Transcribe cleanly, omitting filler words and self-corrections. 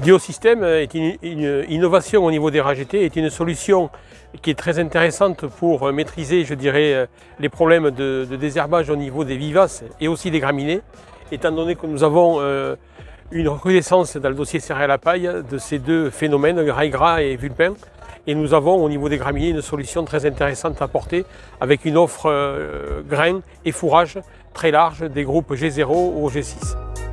Biosystème est une innovation au niveau des ragetés, est une solution qui est très intéressante pour maîtriser, je dirais, les problèmes de désherbage au niveau des vivaces et aussi des graminées, étant donné que nous avons une recrudescence dans le dossier céréales à paille de ces deux phénomènes, rail gras et vulpin. Et nous avons au niveau des graminées une solution très intéressante à apporter avec une offre grains et fourrage très large des groupes G0 ou G6.